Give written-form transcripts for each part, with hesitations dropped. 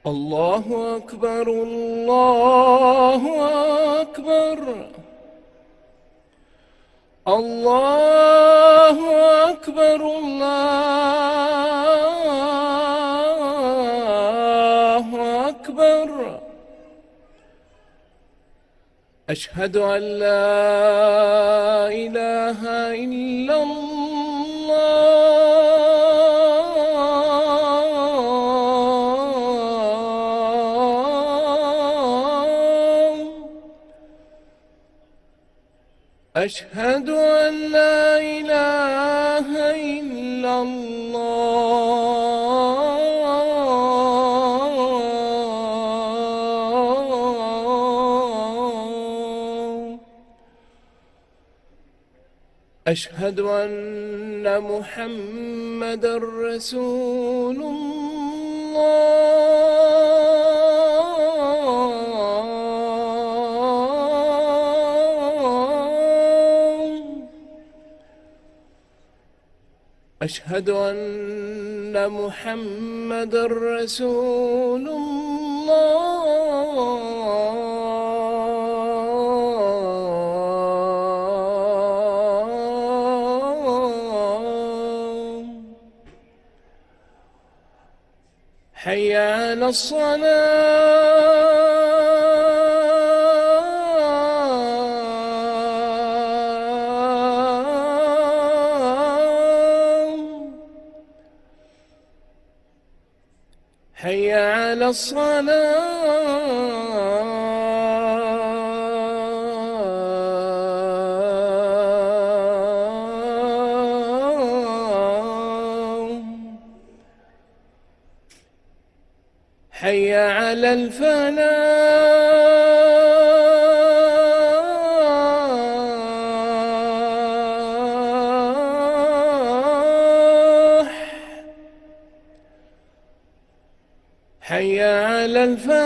الله أكبر الله أكبر الله أكبر الله أكبر. أشهد أن لا إله إلا الله. أشهد أن لا إله إلا الله. أشهد أن محمدًا رسول الله. أشهد أن محمدًا رسول الله. حي على الصلاة. حي على الصلاة. حي على الفلاح. حي على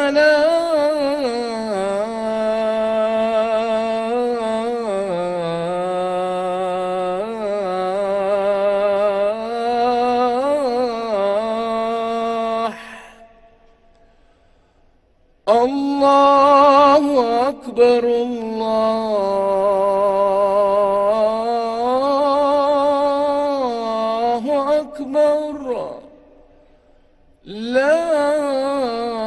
الفلاح. الله أكبر الله أكبر. لا